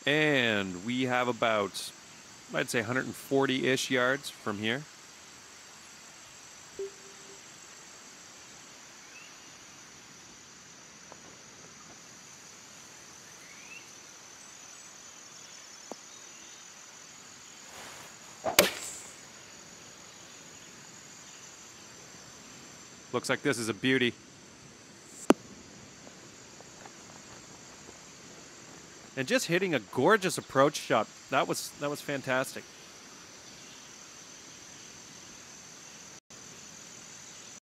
And we have about, I'd say 140-ish yards from here. Looks like this is a beauty. And just hitting a gorgeous approach shot. That was fantastic.